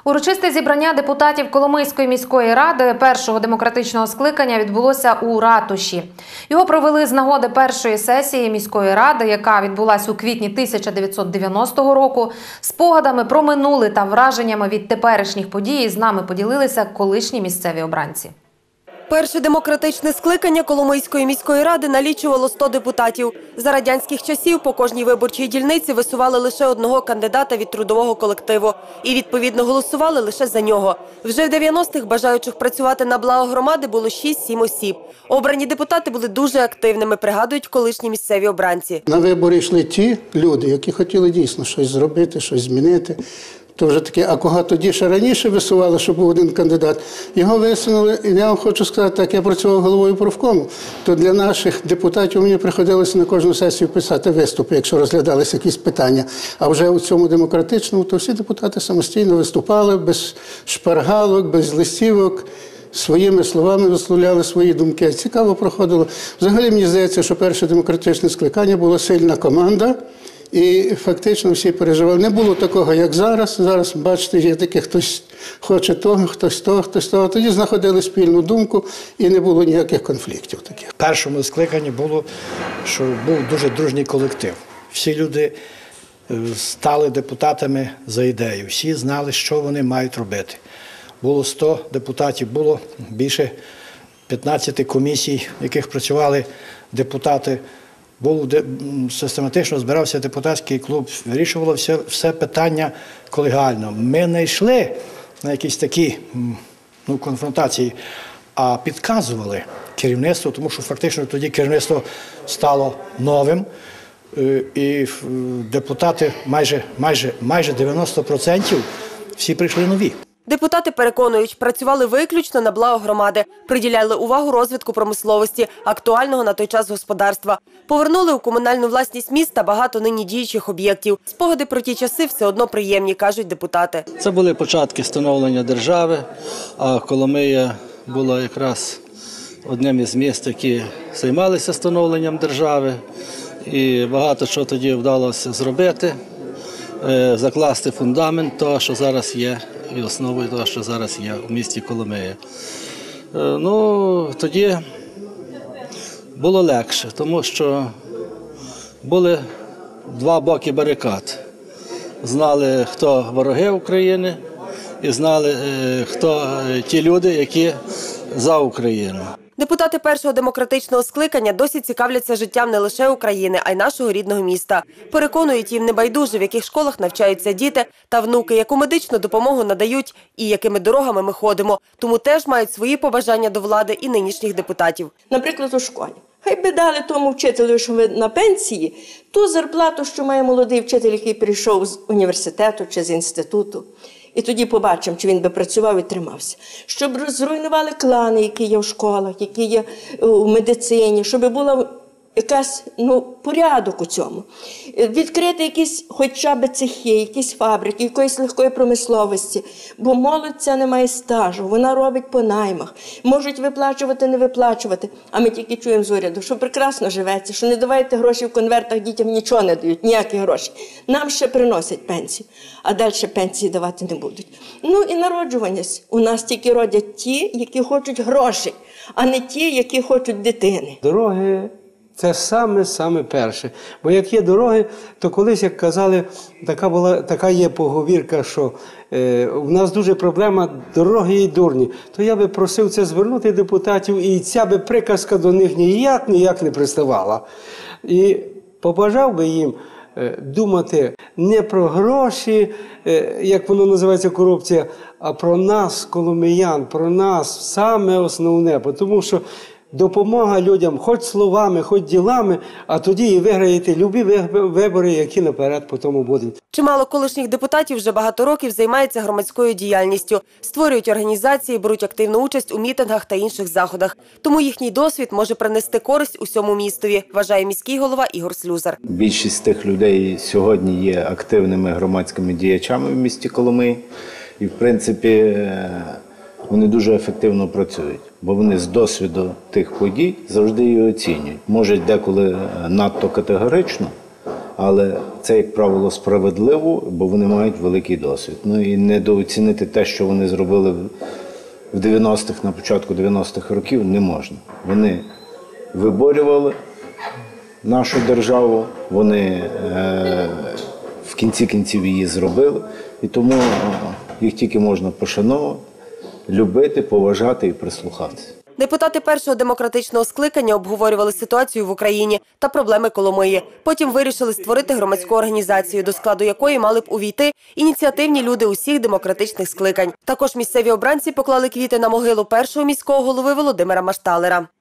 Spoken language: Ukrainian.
Урочисте зібрання депутатів Коломийської міської ради першого демократичного скликання відбулося у ратуші. Його провели з нагоди першої сесії міської ради, яка відбулася у квітні 1990 року. Спогадами про минуле та враженнями від теперішніх подій з нами поділилися колишні місцеві обранці. Перше демократичне скликання Коломийської міської ради налічувало 100 депутатів. За радянських часів по кожній виборчій дільниці висували лише одного кандидата від трудового колективу. І, відповідно, голосували лише за нього. Вже в 90-х бажаючих працювати на благо громади було 6-7 осіб. Обрані депутати були дуже активними, пригадують колишні місцеві обранці. На вибори йшли ті люди, які хотіли дійсно щось зробити, щось змінити. То вже таке, а кого тоді ще раніше висували, щоб був один кандидат, його висунули, і я вам хочу сказати, так, я працював головою профкому, то для наших депутатів мені приходилося на кожну сесію писати виступи, якщо розглядалися якісь питання. А вже у цьому демократичному, то всі депутати самостійно виступали, без шпаргалок, без листівок, своїми словами висловляли свої думки. Цікаво проходило. Взагалі, мені здається, що перше демократичне скликання була сильна команда, і фактично всі переживали. Не було такого, як зараз. Зараз, бачите, є таке, хтось хоче того, хтось того, хтось того. Тоді знаходили спільну думку і не було ніяких конфліктів таких. В першому скликанні було, що був дуже дружній колектив. Всі люди стали депутатами за ідею. Всі знали, що вони мають робити. Було 100 депутатів, було більше 15 комісій, в яких працювали депутати. Систематично збирався депутатський клуб, вирішувало все питання колегіально. Ми не йшли на якісь такі конфронтації, а підказували керівництво, тому що фактично тоді керівництво стало новим, і депутати майже 90% всі прийшли нові. Депутати переконують, працювали виключно на благо громади, приділяли увагу розвитку промисловості, актуального на той час господарства. Повернули у комунальну власність міста багато нині діючих об'єктів. Спогади про ті часи все одно приємні, кажуть депутати. Це були початки становлення держави, а Коломия була якраз одним із міст, які займалися становленням держави. І багато чого тоді вдалося зробити, закласти фундамент того, що зараз є, і основою того, що зараз є у місті Коломия. Тоді було легше, тому що були два боки барикад. Знали, хто вороги України, і знали, хто ті люди, які за Україну. Депутати першого демократичного скликання досі цікавляться життям не лише України, а й нашого рідного міста. Переконують, їм небайдуже, в яких школах навчаються діти та внуки, яку медичну допомогу надають і якими дорогами ми ходимо. Тому теж мають свої побажання до влади і нинішніх депутатів. Наприклад, у школі. Хай би дали тому вчителю, що ви на пенсії, ту зарплату, що має молодий вчитель, який прийшов з університету чи з інституту. І тоді побачимо, чи він би працював і тримався. Щоб зруйнували клани, які є в школах, які є у медицині, щоб була якась порядок у цьому. Відкрити якісь хоча б цехи, якісь фабрики, якоїсь легкої промисловості. Бо молодь ця не має стажу, вона робить по наймах. Можуть виплачувати, не виплачувати. А ми тільки чуємо з уряду, що прекрасно живеться, що не давайте гроші в конвертах, дітям нічого не дають, ніякі гроші. Нам ще приносять пенсію, а далі пенсії давати не будуть. І народжуваність. У нас тільки родять ті, які хочуть грошей, а не ті, які хочуть дитини. Дороги – це саме перше. Бо як є дороги, то колись, як казали, така є поговірка, що у нас дуже проблема дороги і дурні. То я би просив це звернути депутатів, і ця би приказка до них ніяк не приставала. І побажав би їм думати не про гроші, як воно називається корупція, а про нас, коломиян, про нас саме основне. Тому що допомога людям хоч словами, хоч ділами, а тоді і виграєте любі вибори, які наперед по тому будуть. Чимало колишніх депутатів вже багато років займаються громадською діяльністю, створюють організації, беруть активну участь у мітингах та інших заходах. Тому їхній досвід може принести користь усьому містові, вважає міський голова Ігор Слюзар. Більшість тих людей сьогодні є активними громадськими діячами в місті Коломиї. І, в принципі, вони дуже ефективно працюють, бо вони з досвіду тих подій завжди її оцінюють. Може, деколи надто категорично, Але це, як правило, справедливо, бо вони мають великий досвід. Ну і недооцінити те, що вони зробили в 90-х, на початку 90-х років, не можна. Вони виборювали нашу державу, вони в кінці кінців її зробили, і тому їх тільки можна пошановувати, любити, поважати і прислухатися. Депутати першого демократичного скликання обговорювали ситуацію в Україні та проблеми Коломиї. Потім вирішили створити громадську організацію, до складу якої мали б увійти ініціативні люди усіх демократичних скликань. Також місцеві обранці поклали квіти на могилу першого міського голови Володимира Машталера.